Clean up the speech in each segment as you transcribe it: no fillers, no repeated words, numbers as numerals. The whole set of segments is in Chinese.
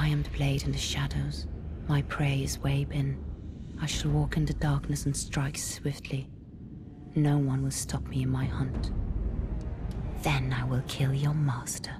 triumphed blade in the shadows. My prey is Weibin. I shall walk in the darkness and strike swiftly. No one will stop me in my hunt. Then I will kill your master.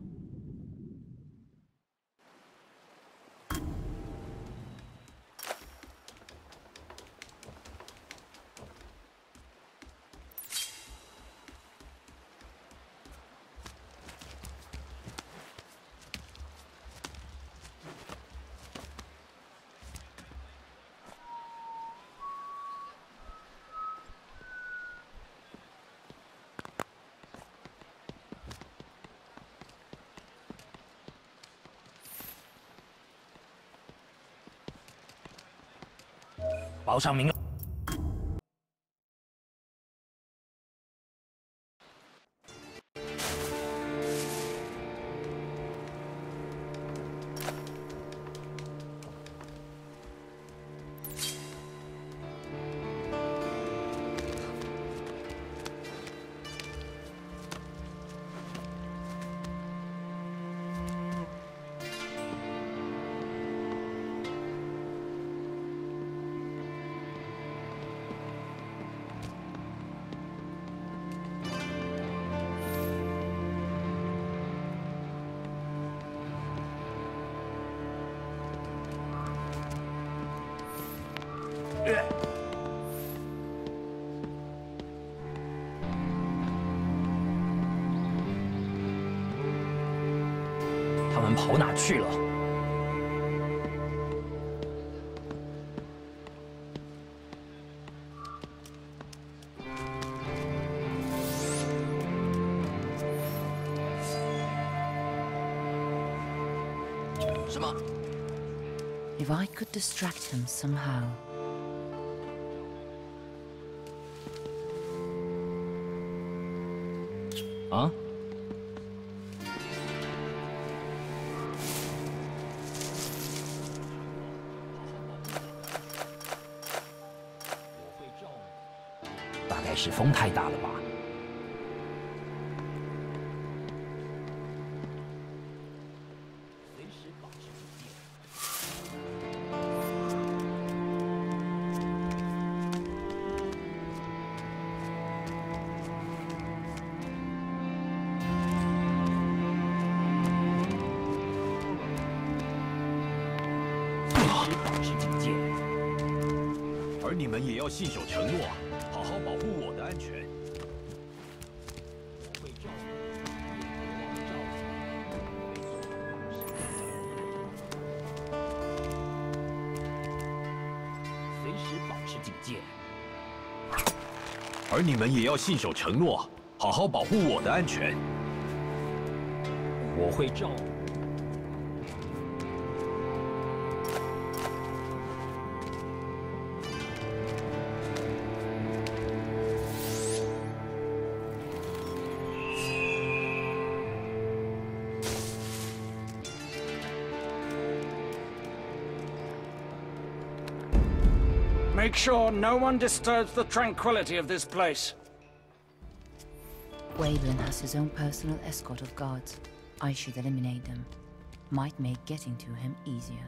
报上名额。他们跑哪去了？什么 If I could distract him somehow. 啊？大概是风太大了吧。 而你们也要信守承诺，好好保护我的安全。我会照顾， 随时保持警戒。 而你们也要信守承诺，好好保护我的安全。 我会照。 Make sure no one disturbs the tranquility of this place. Weibin has his own personal escort of guards. I should eliminate them. Might make getting to him easier.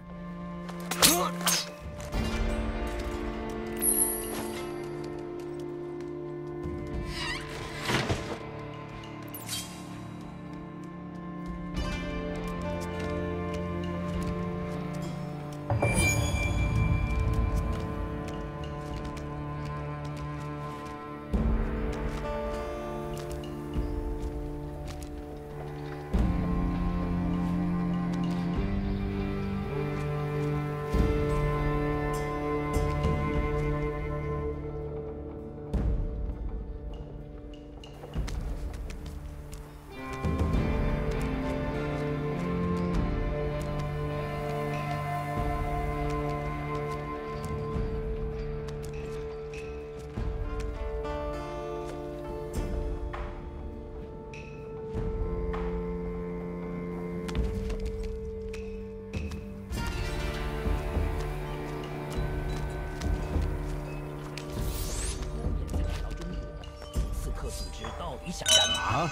啊！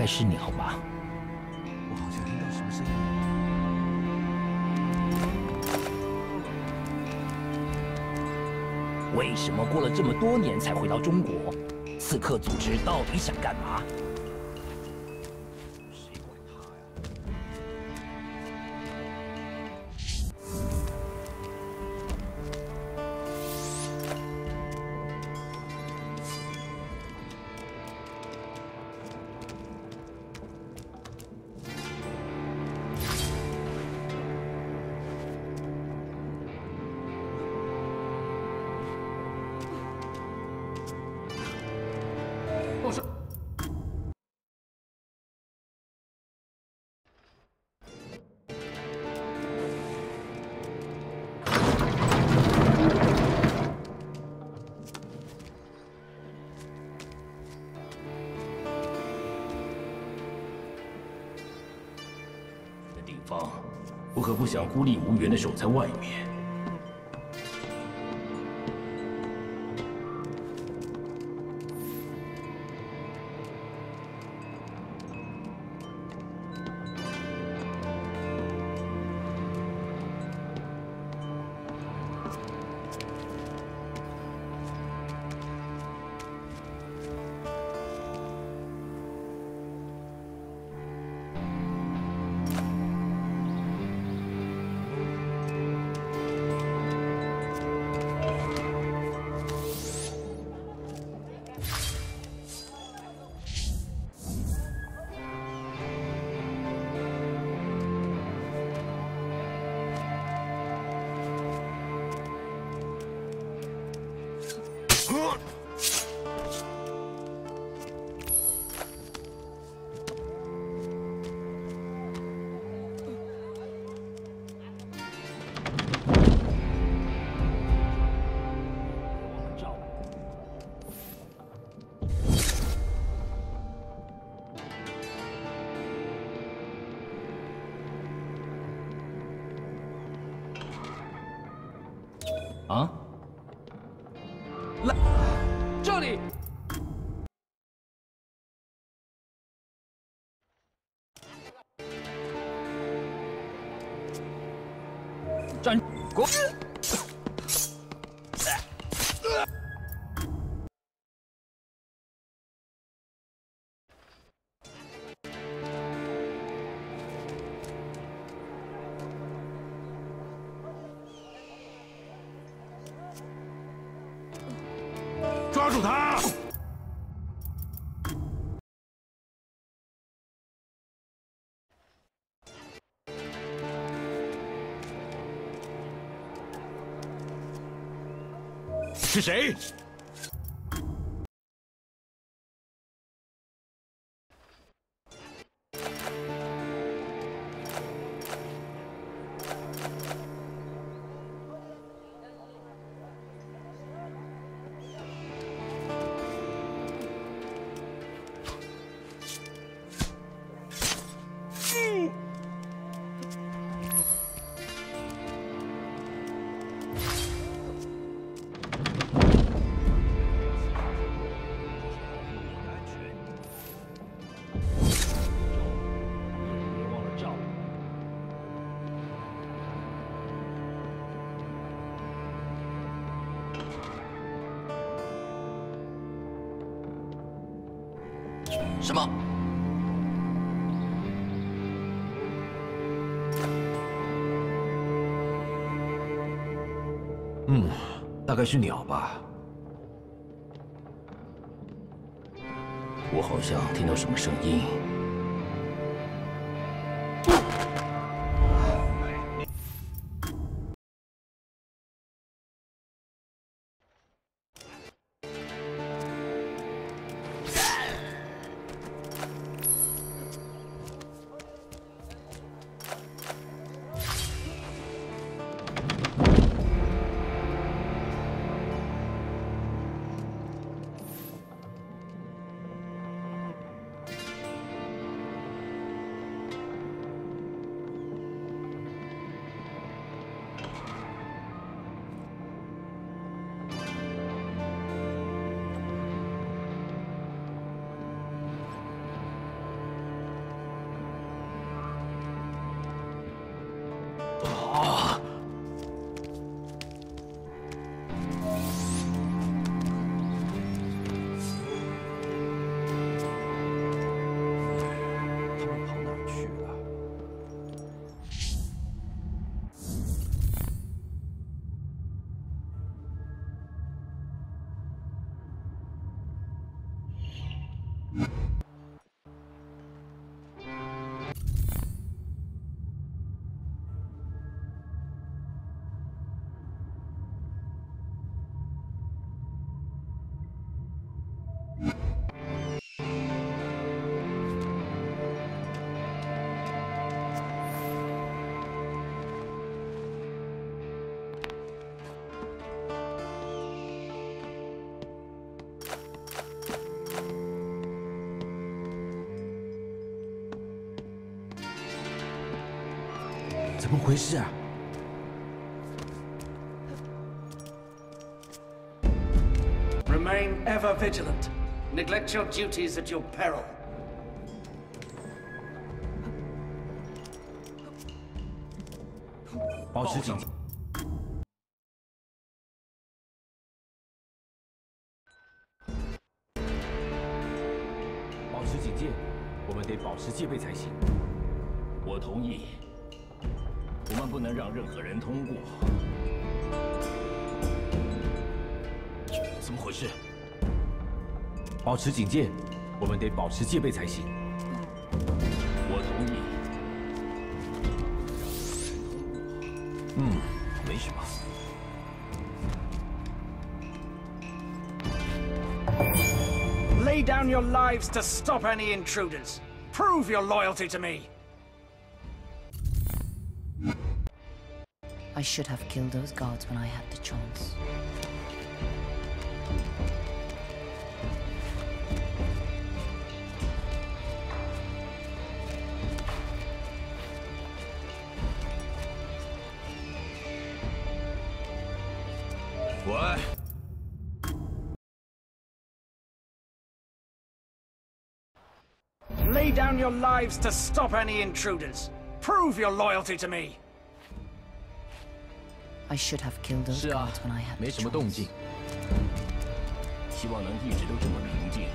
该是鸟吧？ 我好像听到什么声音。 为什么过了这么多年才回到中国？刺客组织到底想干嘛？ 谁管他呀？我说。 地方，我可不想孤立无援的守在外面。 啊！来，这里。站，滚！ 抓住他！是谁？ 什么？ 大概是鸟吧。我好像听到什么声音。 怎么回事啊？ Remain ever vigilant. Neglect your duties at your peril. 保持警戒。保持警戒，我们得保持戒备才行。 我同意。我们不能让任何人通过。 怎么回事？保持警戒，我们得保持戒备才行。 我同意。 没什么。 Lay down your lives to stop any intruders. Prove your loyalty to me. I should have killed those guards when I had the chance. What? Lay down your lives to stop any intruders. Prove your loyalty to me. I should have killed those 是啊 guards when I had， 没 the 什么动 chance. 静。 希望能一直都这么平静。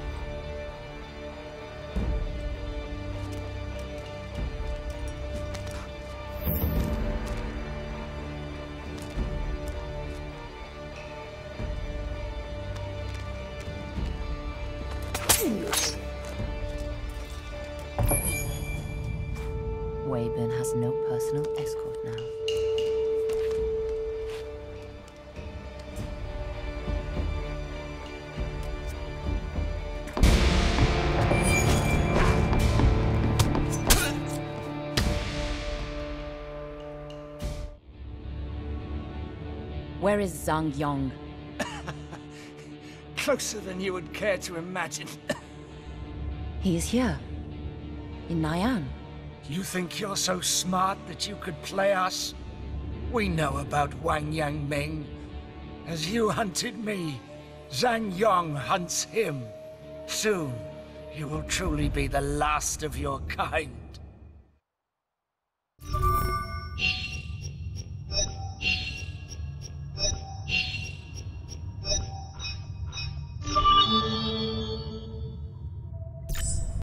Weibin has no personal escort now. Where is Zhang Yong? Closer than you would care to imagine. He is here. In Nai'an. You think you're so smart that you could play us? We know about Wang Yangming. As you hunted me, Zhang Yong hunts him. Soon, you will truly be the last of your kind.